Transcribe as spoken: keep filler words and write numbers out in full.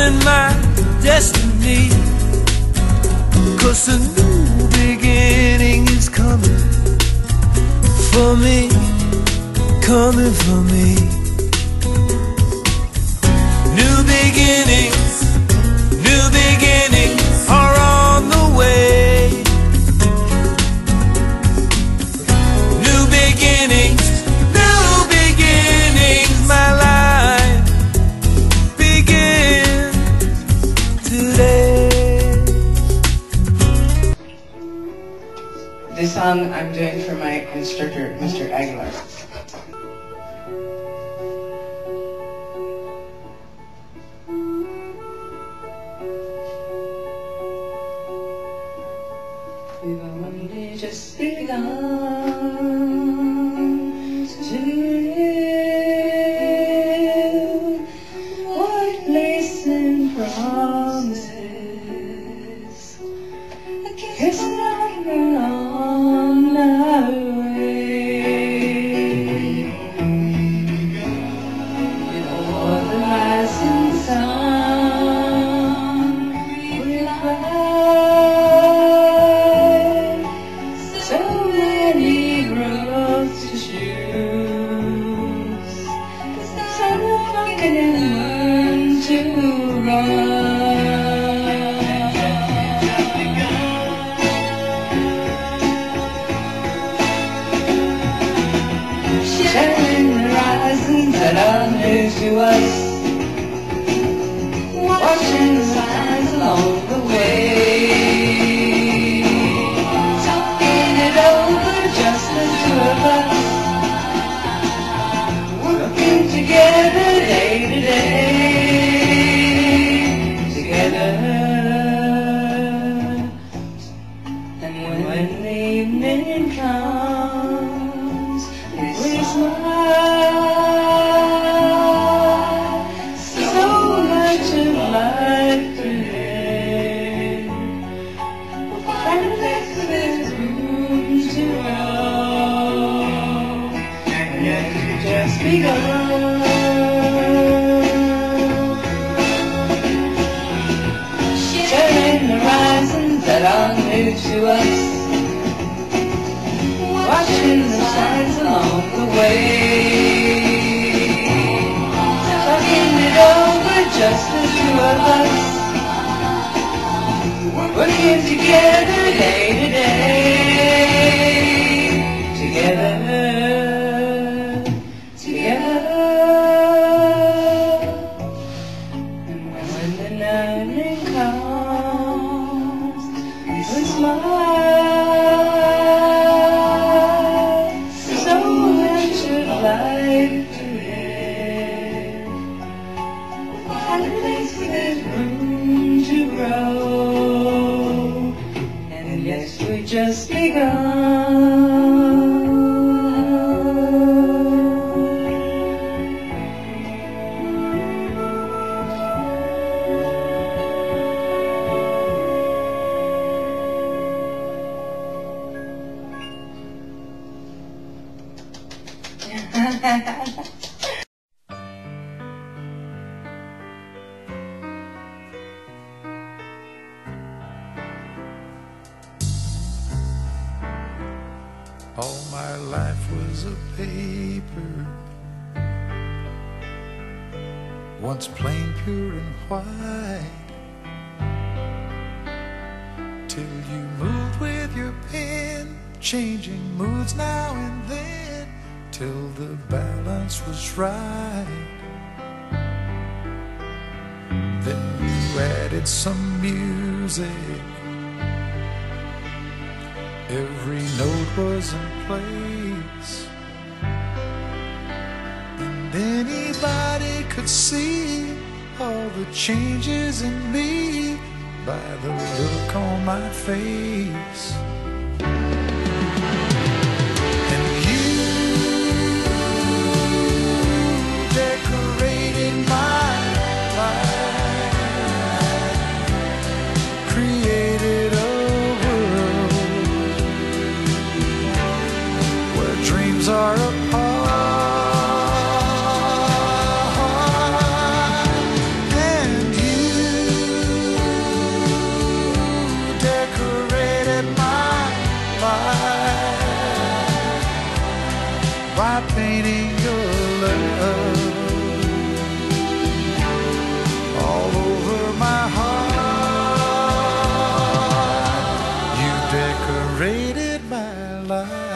find my destiny, 'cause a new beginning is coming for me, coming for me. New beginnings, new beginnings are on the way. New beginnings, new beginnings, my life begins today. This song I'm doing for my instructor, Mister Aguilar. We've only just begun to live what lace and promises, a kiss and on our way. Before the rising sun, we ride so many roads to choose, so I can learn to run. Sharing the horizons that are new to us, watching the signs along the way, talking it over just the two of us, working together day to day, together. And when the evening comes, we smile, so much of life to live. Find a place where there's room to grow, and yet we've just begun. Sharing the horizons that are new to us, watching the signs along the way, talking it over just the two of us, working together day to day, together, together. And when the night comes, we smile. Life to live, find a place where there's room to grow, and yes, we just begun. All my life was a paper, once plain, pure and white, till you moved with your pen, changing moods now and then, till the balance was right. Then you added some music, every note was in place, and anybody could see all the changes in me by the look on my face. And you decorated my life, created a dreams are apart, and you life.